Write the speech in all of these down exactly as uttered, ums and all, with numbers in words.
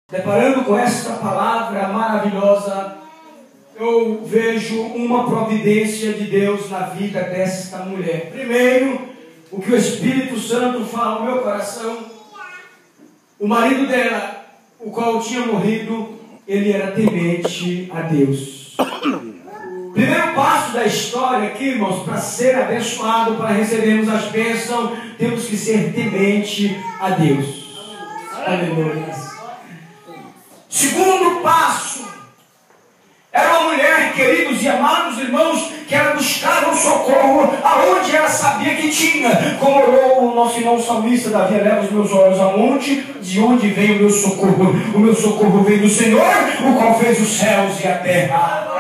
Deparando com esta palavra maravilhosa, eu vejo uma providência de Deus na vida desta mulher. Primeiro, o que o Espírito Santo fala no meu coração: o marido dela, o qual tinha morrido, ele era temente a Deus. Primeiro passo da história aqui, irmãos, para ser abençoado, para recebermos as bênçãos, temos que ser temente a Deus. Aleluia. Segundo passo, era uma mulher, queridos e amados irmãos, que ela buscava o socorro aonde ela sabia que tinha. Como orou o nosso irmão salmista Davi: eleva os meus olhos a monte, de onde vem o meu socorro? O meu socorro vem do Senhor, o qual fez os céus e a terra.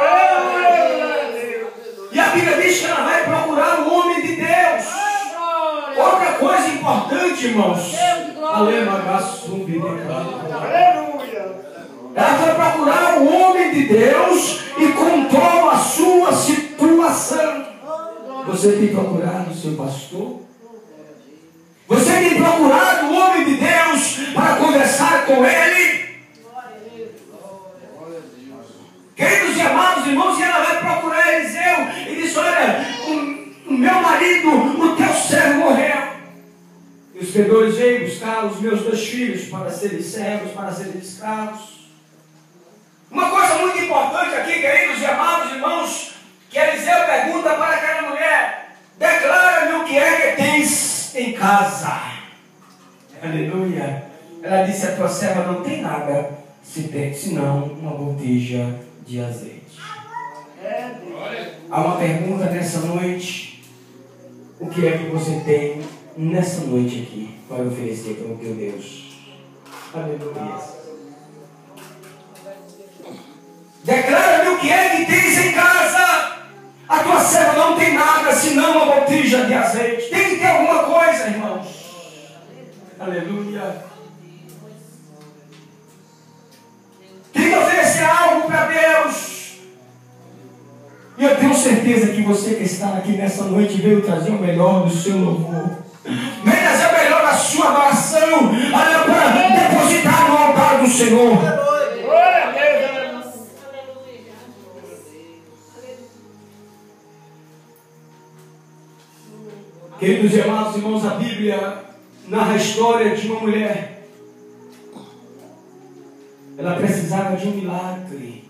E a Bíblia diz que ela vai procurar o homem de Deus. Outra coisa importante, irmãos, ela foi procurar o homem de Deus e contou a sua situação. Você tem procurado o seu pastor? Você tem procurado o homem de Deus para conversar com ele? Queridos e amados irmãos, e ela vai procurar Eliseu e diz: olha, o, o meu marido, o teu servo morreu. E os credores veio buscar os meus dois filhos para serem servos, para serem escravos. Uma coisa muito importante aqui, queridos e amados irmãos, que Eliseu pergunta para aquela mulher: declara-me o que é que tens em casa. Aleluia. Ela disse: a tua serva não tem nada, se tem, senão uma botija de azeite. Há uma pergunta nessa noite: o que é que você tem nessa noite aqui para oferecer para o teu Deus? Aleluia. Declara-me o que é que tens em casa. A tua serva não tem nada senão uma botija de azeite. Tem que ter alguma coisa, irmãos. Aleluia. Tem que oferecer algo para Deus. E eu tenho certeza que você que está aqui nessa noite veio trazer o melhor do seu louvor. Veio trazer o melhor da sua adoração. Olha, para depositar no altar do Senhor. Queridos e amados irmãos, a Bíblia narra a história de uma mulher. Ela precisava de um milagre.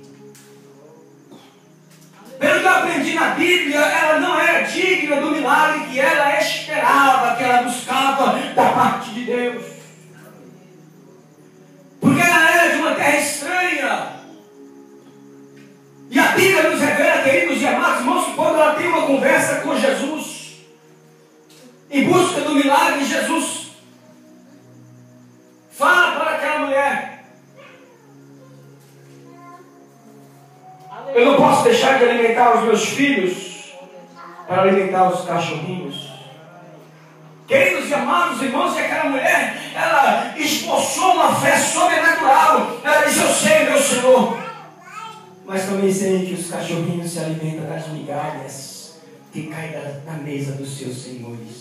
Pelo que eu aprendi na Bíblia, ela não era digna do milagre que ela esperava, que ela buscava da parte de Deus. Porque ela era de uma terra estranha. E a Bíblia nos revela, queridos e amados irmãos, que quando ela tem uma conversa com Jesus, em busca do milagre, Jesus fala para aquela mulher: eu não posso deixar de alimentar os meus filhos para alimentar os cachorrinhos. Queridos e amados irmãos, e aquela mulher, ela esboçou uma fé sobrenatural. Ela disse: eu sei, meu Senhor, mas também sei que os cachorrinhos se alimentam das migalhas que caem na mesa dos seus senhores.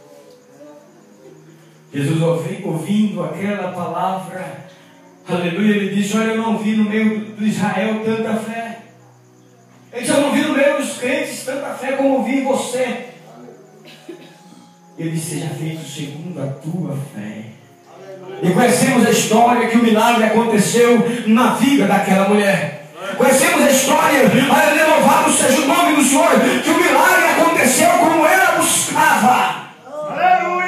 Jesus, ouvindo aquela palavra, aleluia, ele disse: olha, eu não vi no meio do Israel tanta fé. Ele disse: eu não vi no meio dos crentes tanta fé como vi em você. Ele disse: seja feito segundo a tua fé. E conhecemos a história que o milagre aconteceu na vida daquela mulher. Conhecemos a história, olha, louvado seja o nome do Senhor, que o milagre aconteceu como ela buscava. Aleluia.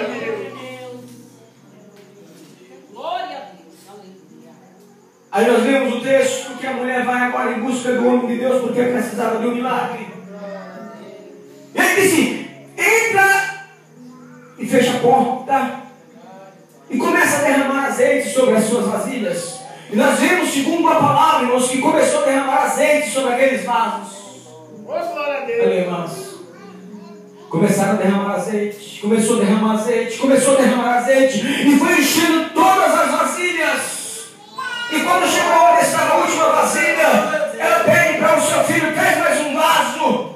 Aí nós vemos o texto que a mulher vai agora em busca do homem de Deus porque precisava de um milagre. Ele disse: entra e fecha a porta e começa a derramar azeite sobre as suas vasilhas. E nós vemos, segundo a palavra, irmãos, que começou a derramar azeite sobre aqueles vasos. Irmãos, começaram a derramar azeite, começou a derramar azeite, começou a derramar azeite e foi enchendo todas as vasilhas. E quando chegou a hora de estar na última vasilha, ela pede para o seu filho: traz mais um vaso.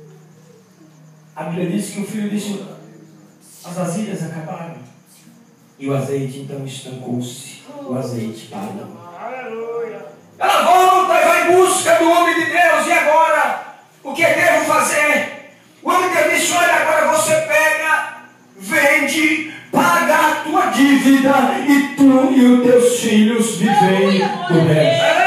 A Bíblia diz que o filho disse: as vasilhas acabaram. E o azeite então estancou-se. O azeite parou. Ela volta e vai em busca do homem de Deus. E agora? O que devo fazer? O homem de Deus disse: olha, agora você pega, vende, paga a tua dívida, e tu e os teus filhos vivem do resto.